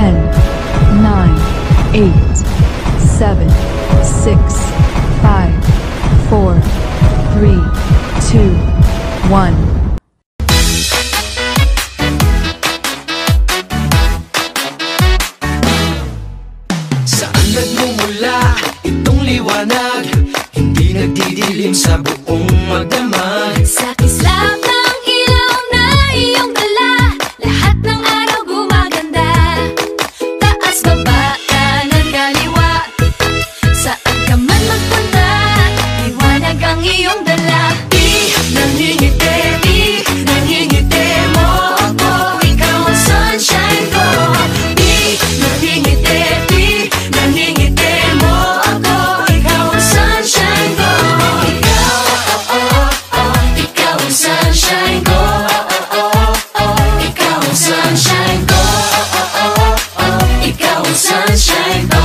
10, 9, 8, 7, 6, 5, 4, 3, 2, 1. Saan nagmumula itong liwanag? Hindi nagdidilim sa buong magdamag. Sa kislap ng ilaw na iyong dala, lahat ng araw gumaganda. Taas, baba, kanan, kaliwa, saan ka man magpunta, liwanag ang iyong dala. Di nangingiti, di nangingiti mo ako, ikaw ang sunshine ko. Di nangingiti, di nangingiti mo ako, ikaw ang sunshine ko. Ikaw, oh, oh, oh, ikaw ang sunshine ko. Oh, oh, oh, ikaw ang sunshine ko. Oh, oh, oh, ikaw ang sunshine ko.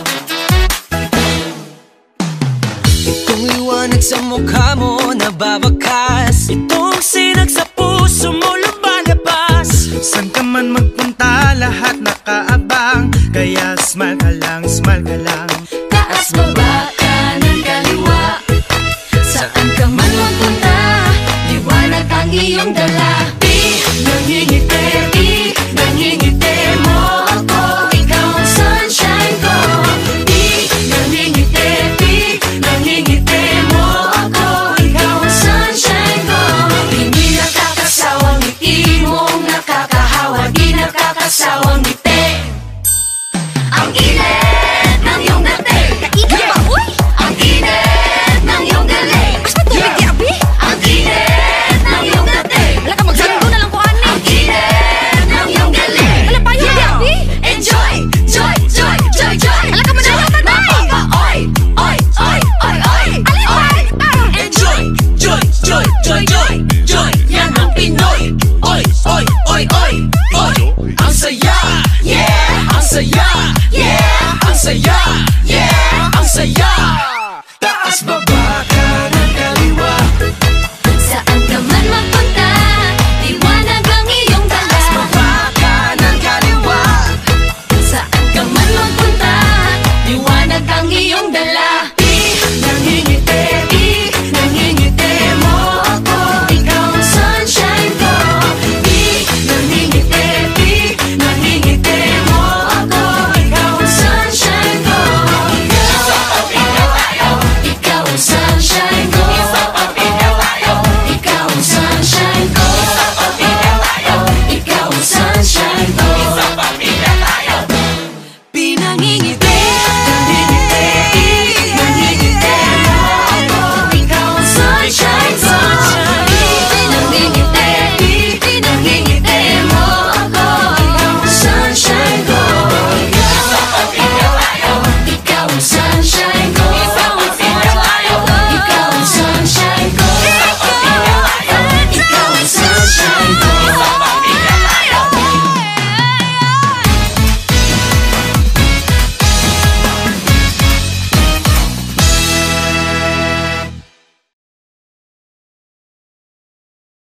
Itong liwanag sa mukha mo nababakas, itong sinag sa puso mo lumalabas. Saan ka man magpunta, lahat nakaabang, kaya smile ka lang, smile ka lang. Taas, baba, kanan, kaliwa, saan ka man magpunta, liwanag ang iyong dala. Di nangingiti, di nangingiti mo ako, ikaw ang sunshine ko. Di nangingiti, di nangingiti mo ako, ikaw ang sunshine ko. Hindi nakakasawang ngiti mong nakakahawa, di nakakasawang ngiti. Ang init ng iyong dating, kainit ba, uy? Ang init ng iyong galing. Mas matubig di, abi? Ang init ng iyong dating. Wala ka magsando na lang ko, ani. Ang init ng iyong galing. Wala pa yun di, abi? Enjoy, joy, joy, joy, joy. Wala ka manayaw, tatay. Oy, oy, oy, oy, oy. Alin ba? Enjoy, joy, joy, joy, joy, joy. Yan ang Pinoy. Oy, oy, oy, oy, oy. Ang saya, yeah. Ang saya, yeah. Ang saya, yeah. Ang saya. Taas, baba, kanan, kaliwa. Saan ka man magpunta, liwanag ang iyong dala. Taas, baba, kanan, kaliwa. Saan ka man magpunta, liwanag ang iyong dala. Di nangingiti, di nangingiti mo ako, ikaw ang sunshine ko. Di nangingiti, di nangingiti mo ako, ikaw ang sunshine ko. Ikaw ang sunshine ko. Ikaw ang sunshine ko. Ikaw ang sunshine ko. Pinangingiti, nangingiti, nangingiti mo ako, ikaw ang sunshine ko. Pinangingiti, nangingiti mo ako, ikaw ang sunshine ko. Ikaw ang sunshine ko.